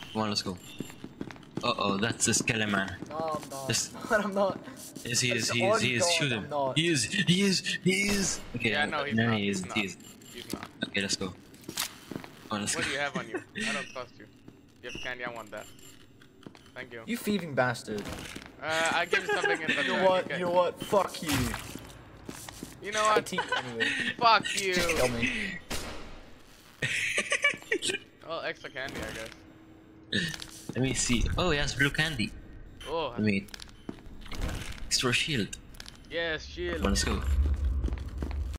Come on, let's go. Uh-oh, that's the skeleton man. No, I'm not. Just- I'm not. Yes, he is, It's he is, already he is, gone, shoot I'm him. not. He is. Okay, Yeah, no, he's no, not. he is, He's not. he is. He's not. Okay, let's go. Come on, let's What go. do you have on you? I don't trust you. You have candy, I want that. Thank you. You thieving bastard. I give you something in the You know what? You know what? Fuck you. You know I what? teeth anyway. Fuck you. Just kill me. Well, extra candy, I guess. Let me see. Oh, he has blue candy. Oh, Let me... Extra shield. yes, shield. Come on, let's go.